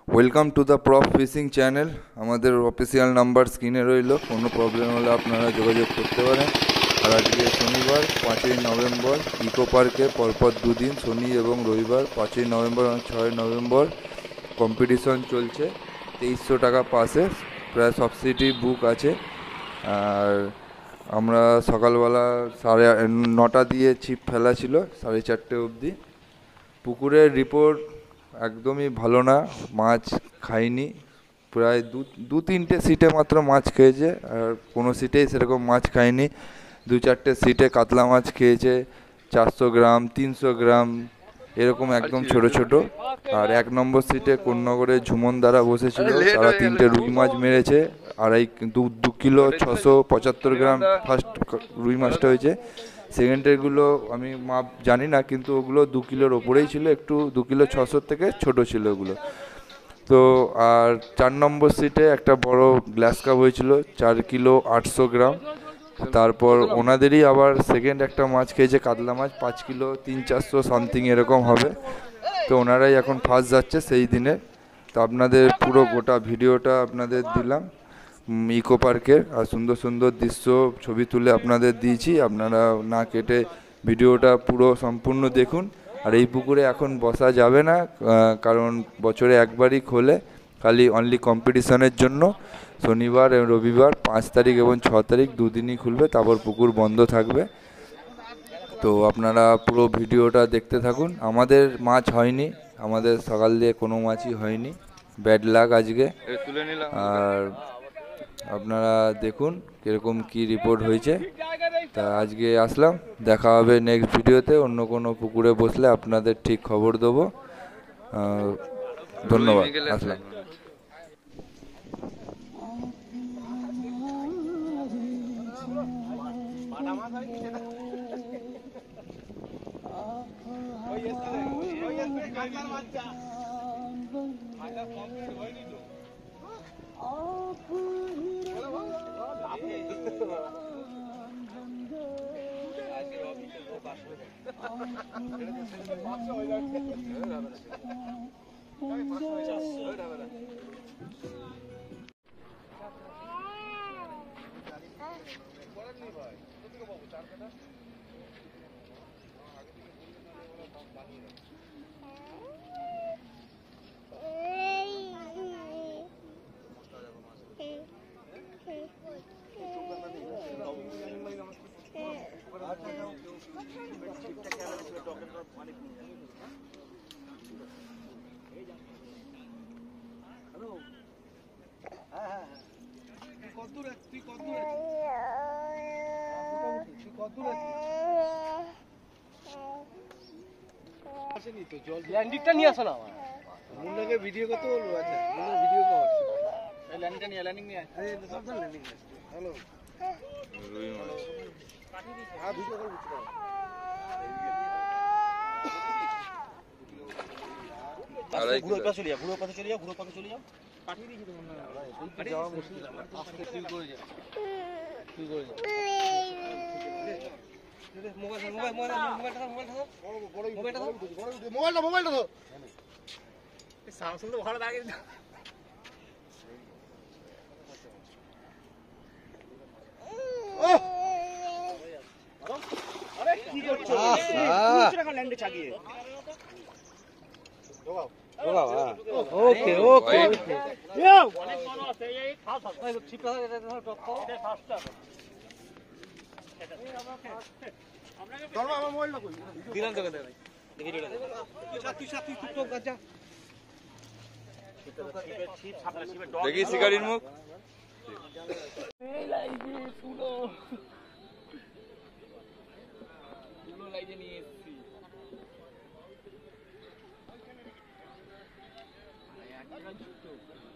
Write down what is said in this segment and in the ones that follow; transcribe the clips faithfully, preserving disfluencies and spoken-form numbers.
Welcome to the prof fishing channel. আমাদের official number স্ক্রিনে রইল, কোনো প্রবলেম হলে আপনারা যোগাযোগ করতে পারেন। আর আজকে শনিবার পাঁচই নভেম্বর ইকো পার্কে পরপর দুদিন শনি এবং রবিবার পাঁচই নভেম্বর এবং ছয় নভেম্বর কম্পিটিশন চলছে। তেইশশো টাকা পাসে প্রায় সাবসিডি বুক আছে। আর আমরা সকালবেলা সাড়ে নটা দিয়ে ছিপ ফেলা ছিল সাড়ে চারটে অবধি। পুকুরের রিপোর্ট একদমই ভালো না, মাছ খাইনি। প্রায় দু দু তিনটে সিটে মাত্র মাছ খেয়েছে, আর কোনো সিটেই সেরকম মাছ খায়নি। দু চারটে সিটে কাতলা মাছ খেয়েছে, চারশো গ্রাম তিনশো গ্রাম এরকম একদম ছোট ছোট। আর এক নম্বর সিটে কোন্নগরে ঝুমন দ্বারা বসেছিল, তারা তিনটে রুই মাছ মেরেছে, আড়াই দু দু কিলো ছশো পঁচাত্তর গ্রাম ফার্স্ট রুই মাছটা হয়েছে। সেকেন্ডেরগুলো আমি মাপ জানি না, কিন্তু ওগুলো দু কিলোর ওপরেই ছিল, একটু দু কিলো ছশোর থেকে ছোট ছিল ওগুলো। তো আর চার নম্বর সিটে একটা বড় গ্লাস কাপ হয়েছিল, চার কিলো আটশো গ্রাম। তারপর ওনাদেরই আবার সেকেন্ড একটা মাছ খেয়েছে কাতলা মাছ, পাঁচ কিলো তিন চারশো সামথিং এরকম হবে। তো ওনারাই এখন ফার্স্ট যাচ্ছে সেই দিনে। তো আপনাদের পুরো গোটা ভিডিওটা আপনাদের দিলাম ইকো পার্কের, আর সুন্দর সুন্দর দৃশ্য ছবি তুলে আপনাদের দিয়েছি। আপনারা না কেটে ভিডিওটা পুরো সম্পূর্ণ দেখুন। আর এই পুকুরে এখন বসা যাবে না, কারণ বছরে একবারই খোলে, খালি অনলি কম্পিটিশনের জন্য। শনিবার এবং রবিবার পাঁচ তারিখ এবং ছ তারিখ দুদিনই খুলবে, তারপর পুকুর বন্ধ থাকবে। তো আপনারা পুরো ভিডিওটা দেখতে থাকুন। আমাদের মাছ হয়নি, আমাদের সকাল দিয়ে কোনো মাছই হয়নি, ব্যাড লাক আজকে। আর আপনারা দেখুন কীরকম কী রিপোর্ট হয়েছে। তা আজকে আসলাম, দেখা হবে নেক্সট ভিডিওতে। অন্য কোনো পুকুরে বসলে আপনাদের ঠিক খবর দেবো। ধন্যবাদ, আসলাম। ল্যান্ডিংটা নিয়ে আসো না আমার মুন্নাকে ভিডিও করতে বলবো। আচ্ছা মুন্নার ভিডিও কো হচ্ছে, এই ল্যান্ডিংটা নিয়ে ল্যান্ডিং নিয়ে আরে সাবধান ল্যান্ডিং। হ্যালো রুই মাছ আ ভিডিও কল করতে আরে ঘুরো পাশে চলে যাও, ঘুরো পাশে চলে যাও, ঘুরো পাশে চলে যাও। পাঠিয়ে দিয়েছি তো মুন্না, এই যাওয়া মুশকিল। আজকে তুই করে যা, তুই করে যা। মোবাইল মোবাইল মোবাইল মোবাইলটা মোবাইলটা বড় মোবাইলটা মোবাইলটা মোবাইলটা ধর। এই স্যামসাং তো ভালো লাগে না। আরে কি করছো? পুরো এখন ল্যান্ডে চাগিয়ে ঢোকাও ঢোকাও। ওকে ওকে যাও। অনেক বড় আছে এই খাও খাও। এই চিপটা এটা ধর টক খাও, এটা ফাস্টটা। আমার মোবাইলটা কই দিলাম তোকে, দেখি ভিডিওটা দেখ। তুই সাথী সাথী তুই তো গাজা দেখি শিকারির মুখ। এই লাইজে পুরো পুরো লাইজে নিয়ে এসেছি। একটা ছোট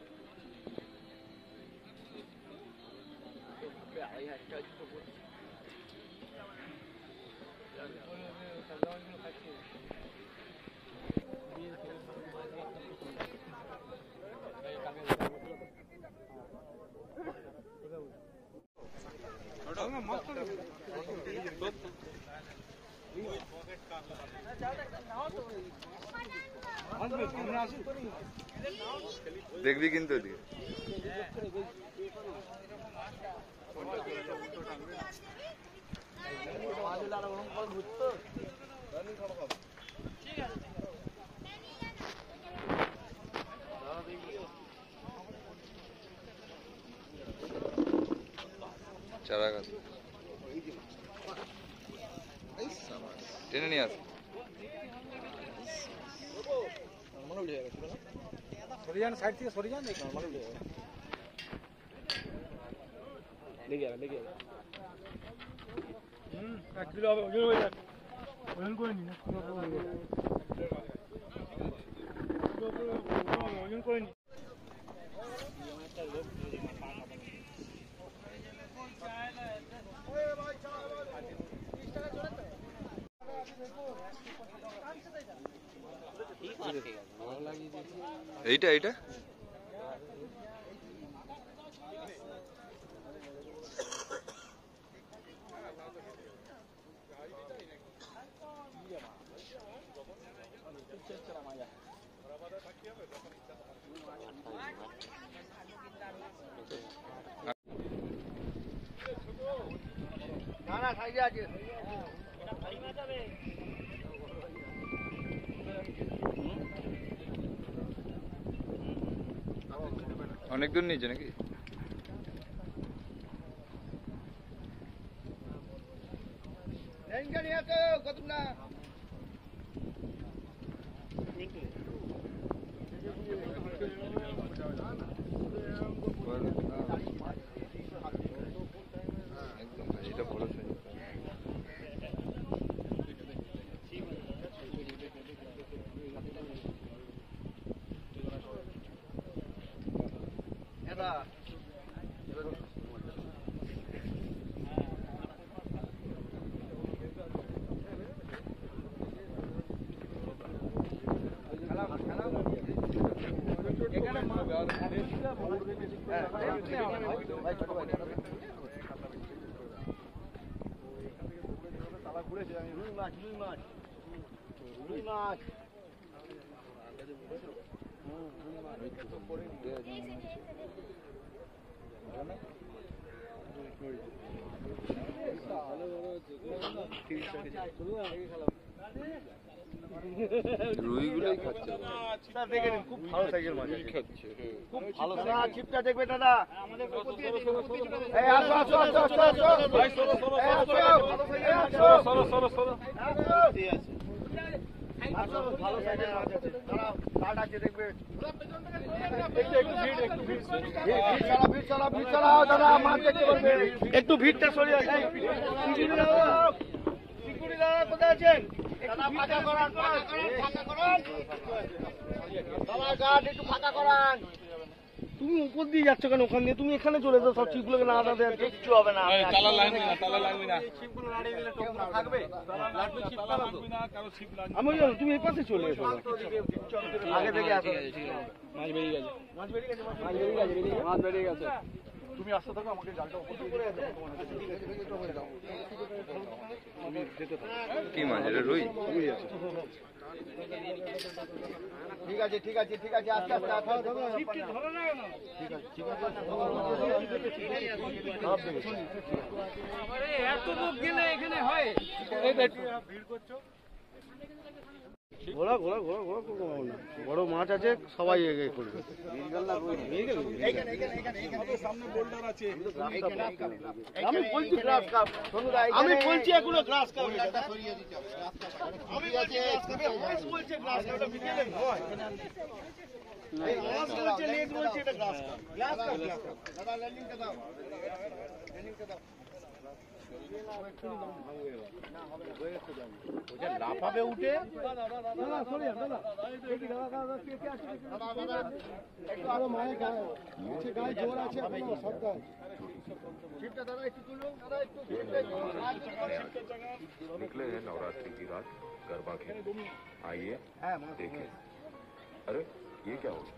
আই একটা ছোট আমরা আসি দেখবি কিন্তু ওদিকে চারা গাছ টেনে নিয়ে আস সরে যান সাইড থেকে সরে যান লেগে যাবে লেগে যাবে হুম এক কিলো হবে ওজন হয়ে যাবে ওজন করে নি ওজন করে নি এইটা এইটা না না সাইডে আছে অনেক দূর নিয়েছে নাকি কত না এটা বড় রুইগুলোই খাচ্ছে দেখে নিন খুব ভালো সাইজের মাছ খাচ্ছে খুব ভালো সাইজের ছিপটা দেখবে দাদা এই আসো আসো আসো আসো আসো ভাই সরো সরো সরো সরো সরো সরো ঠিক আছে আসো ভালো সাইজের মাছ আছে দাঁড়াও কাট আছে দেখবে একটু একটু ভিড় একটু ভিড় ভিড় চালা ভিড় চালা ভিড় চালাও দাদা মাছ দেখতে পারবে একটু ভিড়টা সরিয়ে আসো সিকিউরিটি দাদা সিকিউরিটি দাদা কোথায় আছেন দাদা ফাঁকা করান ফাঁকা করান দাদা গার্ড একটু ফাঁকা করান তুমি উপর দিয়ে যাচ্ছ কেন ওখান দিয়ে তুমি এখানে চলে যাও সব চিপগুলোকে না দাদা কিচ্ছু হবে না তালা লাগবে না তালা লাগবে না চিপগুলো নাড়িয়ে দিলে টোপ থাকবে লাগবে চিপ লাগবে না কারো চিপ লাগবে আমি জানো তুমি এই পাশে চলে এসো আগে থেকে আসো মাছ বেরিয়ে গেছে মাছ বেরিয়ে গেছে মাছ বেরিয়ে গেছে মাছ বেরিয়ে গেছে তুমি আসতে থাকো আমাকে জালটা উপর দিয়ে করে দাও কি মাছ এটা রুই ঠিক আছে ঠিক আছে ঠিক আছে আস্তে আস্তে আস্তে ধরো না কেন ঠিক আছে ঠিক আছে আরে এত লোক গেলে এখানে হয় এই ভিড় করছো ঘোড়া ঘোড়া ঘোড়া ঘোড়া করবো না বড় মাছ আছে সবাই এগিয়ে করবে আমি বলছি গ্রাস কাপ আমি বলছি এগুলো গ্রাস কাপ আমি বলছি গ্রাস কাপ বলছে গ্রাস কাপ এটা বিকেলে নয় এই মাছ বলছে লেজ বলছে এটা গ্রাস কাপ গ্রাস কাপ দাদা ল্যান্ডিংটা দাও ল্যান্ডিংটা দাও লাফাবে উঠে দাদা সরি দাদা দেখি দাদা দাদা কে কে আছে দাদা দাদা একটু আরো মায়ের গায়ে নিচে গায়ে জোর আছে এখনো সব গায়ে শিপটা দাদা একটু তুলো দাদা একটু निकले हैं नवरात्रि की रात गरबा खेलने आइए देखें अरे ये क्या हो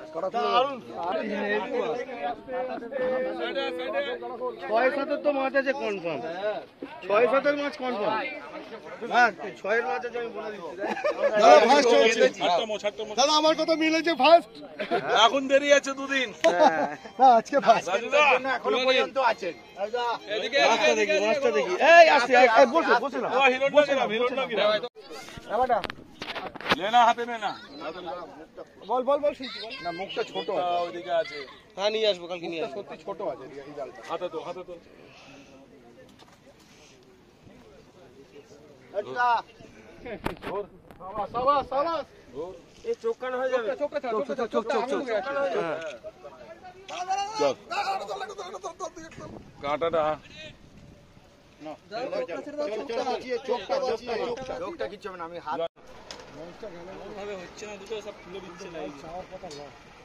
ছয় সাতের তো মাছ আছে কনফার্ম, ছয় সাতের মাছ কনফার্ম। হ্যাঁ ছয়ের মাছ আছে, আমি বলে দিচ্ছি। দাদা ফার্স্ট হয়েছে দাদা, আমার কথা মিলেছে ফার্স্ট। এখন দেরি আছে দুদিন। না আজকে ফার্স্ট। এখনো পর্যন্ত আছে। মাছটা দেখি, মাছটা দেখি। এই আসছে, এই বসে বসে না। লেনা হাতে নেনা। বল বল বল শুনছি বল। না মুখটা ছোট আছে। ওইদিকে আছে। হ্যাঁ নিয়ে আসবো কালকে নিয়ে আসবো। সত্যি ছোট আছে এই জালটা। হাতে তো হাতে তো। এটা সাবাস সাবাস সাবাস। এই চোখ কান হয়ে যাবে। চোখ চোখ চোখ চোখ চোখ চোখ। চল। কাঁটাটা চোখটা কিচ্ছু হবে না, আমি হাত ভাবে হচ্ছে না, দুটো সব খুলে দিচ্ছে না।